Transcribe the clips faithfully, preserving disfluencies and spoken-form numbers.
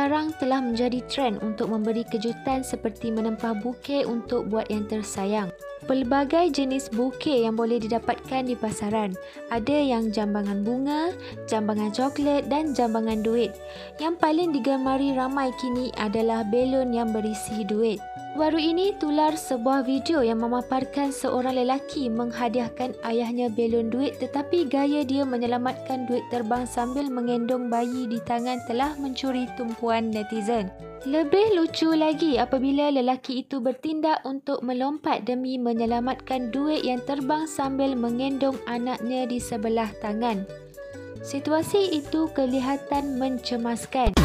sekarang telah menjadi trend untuk memberi kejutan seperti menempah bukeh untuk buat yang tersayang. Pelbagai jenis bukeh yang boleh didapatkan di pasaran. Ada yang jambangan bunga, jambangan coklat dan jambangan duit. Yang paling digemari ramai kini adalah belon yang berisi duit. Baru ini tular sebuah video yang memaparkan seorang lelaki menghadiahkan ayahnya belon duit, tetapi gaya dia menyelamatkan duit terbang sambil mengendong bayi di tangan telah mencuri tumpuan netizen. Lebih lucu lagi apabila lelaki itu bertindak untuk melompat demi menyelamatkan duit yang terbang sambil mengendong anaknya di sebelah tangan. Situasi itu kelihatan mencemaskan.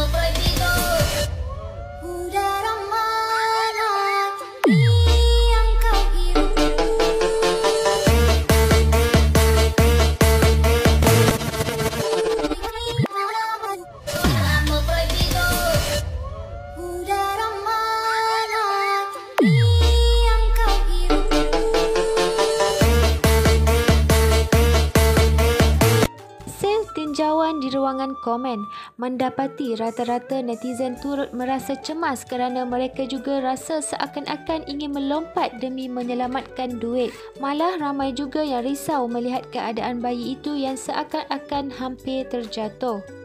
Tinjauan di ruangan komen mendapati rata-rata netizen turut merasa cemas kerana mereka juga rasa seakan-akan ingin melompat demi menyelamatkan duit. Malah ramai juga yang risau melihat keadaan bayi itu yang seakan-akan hampir terjatuh.